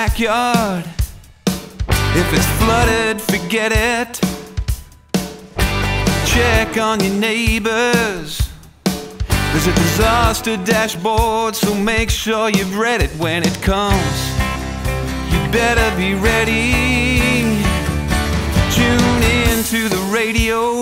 backyard. If it's flooded, forget it. Check on your neighbors. There's a disaster dashboard, so make sure you've read it when it comes. You better be ready. Tune in to the radio.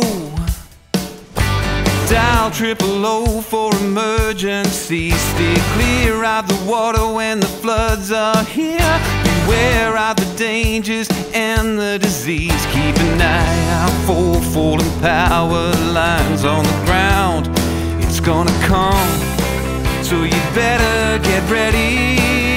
Dial 000 for emergency. Stay clear of the water when the floods are here. Beware of the dangers and the disease. Keep an eye out for falling power lines on the ground. It's gonna come, so you better get ready.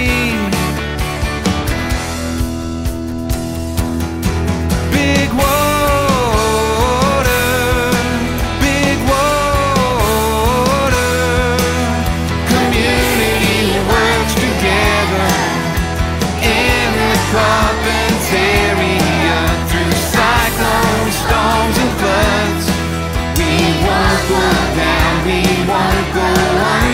Big water, big water. Community works together in the Carpentaria. Through cyclones, storms and floods, we won't go down, we won't go on.